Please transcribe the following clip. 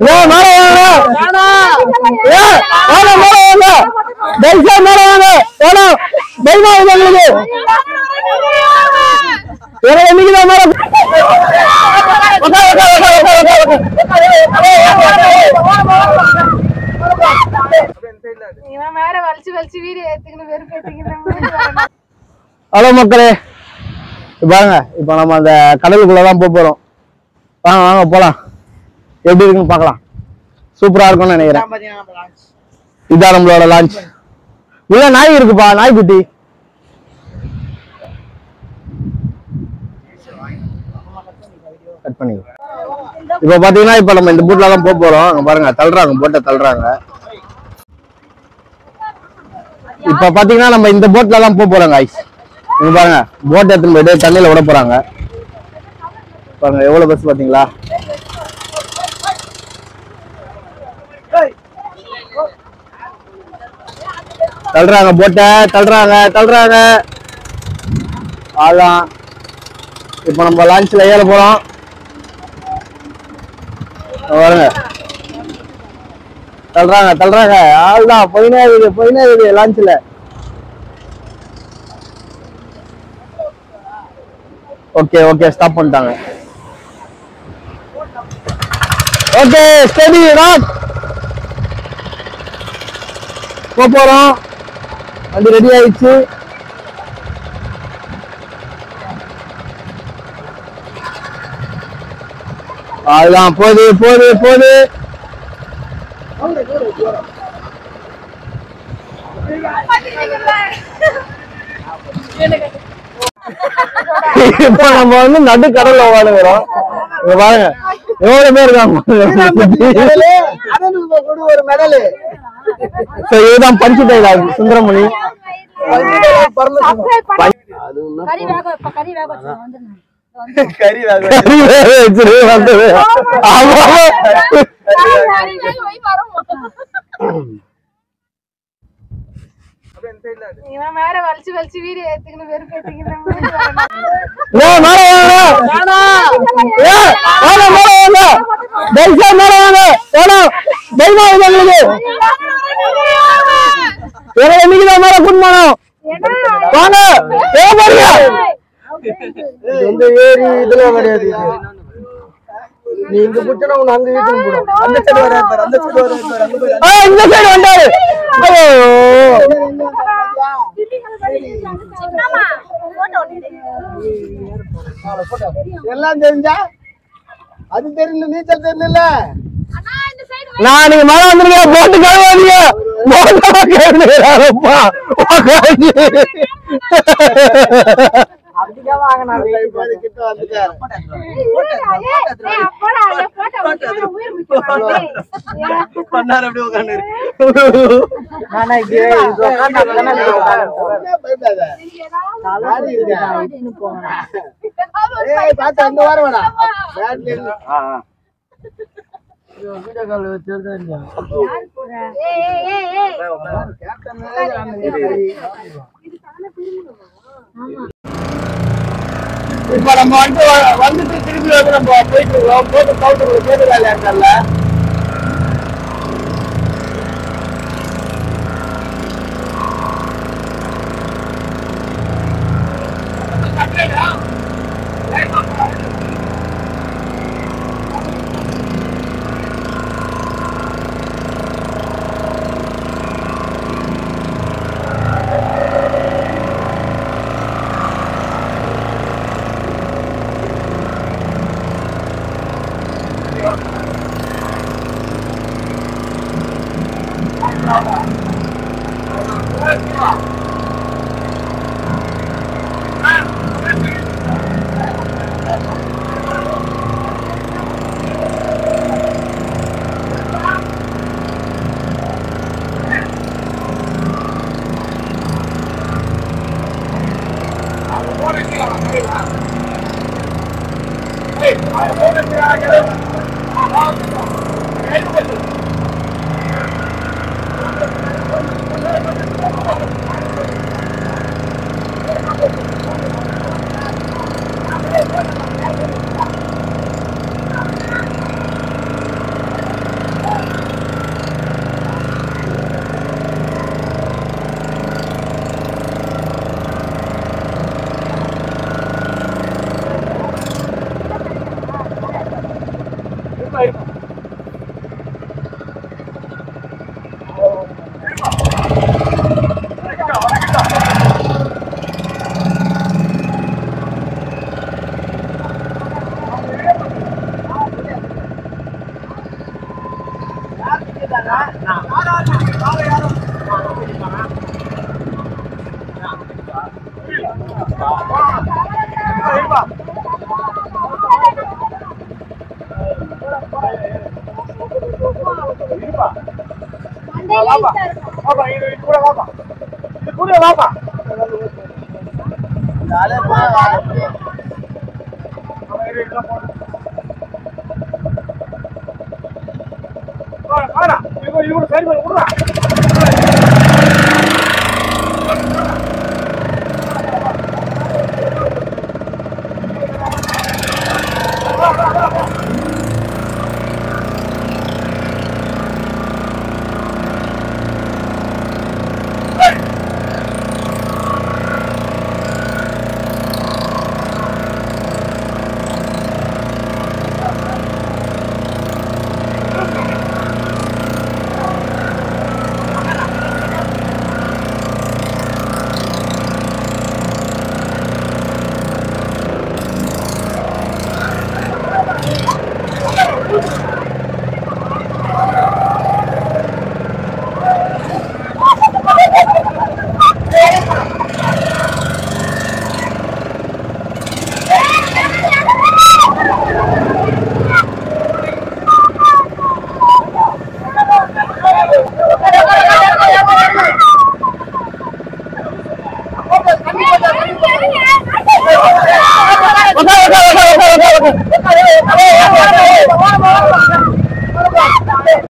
Hello மக்களே, பாருங்க இப்ப நம்ம அந்த கடலுக்குள்ளதான் போறோம். வாங்க வாங்க போலாம். எப்படி இருக்குன்னு பாக்கலாம். சூப்பரா இருக்கும்னு நினைக்கிறேன். இதான் நம்மளோட லான்ச். உள்ள நாய் இருக்குப்பா, நாய்க்குட்டி. கட் பண்ணி. இப்ப பாத்தீங்கன்னா இப்ப நம்ம இந்த போட்ல தான் போறோம். அங்க பாருங்க தள்ளுறாங்க, போட்டை தள்ளுறாங்க. இப்ப பாத்தீங்கன்னா நம்ம இந்த போட்ல தான் போறோம் guys. இங்க பாருங்க போட் எடுத்துட்டு போயிட்டு தண்ணியில விட போறாங்க. பாருங்க எவ்வளவு பஸ் பாத்தீங்களா. தள்ளுறாங்க போட்டை, தள்ளுறாங்க. அதான் இப்ப நம்ம லான்ச்ல ஏற போறோம். பாருங்க தள்ளுறாங்க. ஆள்தான் போயினே இருக்குது லான்ச்ல. ஓகே ஸ்டாப் பண்ணிட்டாங்க. ஓகே ஸ்டடி ராக் போறோம். வண்டி ரெடி ஆயிடுச்சு. அதுதான் போகுது. இப்ப நம்ம வந்து நடு கடல்ல வாழுகிறோம். பாருங்க எவ்வளவு பேர் இருக்காங்க. இதுதான் பஞ்சு டைலாக் சுந்தரமணி. ஏரி இதெல்லாம் கிடையாது. நீங்க புடிச்சா உன்னை அங்க ஏத்துன்னு போடும். அந்த சைடு வராரு, அந்த சைடு வராரு. இந்த சைடு வந்தாரு. எல்லாம் தெரிஞ்சா அது தெரியல, நீச்சல் தெரியல. நான் நீங்க மழை வந்துருங்க, போட்டு கழுவாதீங்க. இப்ப நம்ம வந்துட்டு திருப்பி வந்து நம்ம போயிட்டு இருக்கோம். போட்டு கவுண்டர் கேட்டு வேலையா இருக்கல.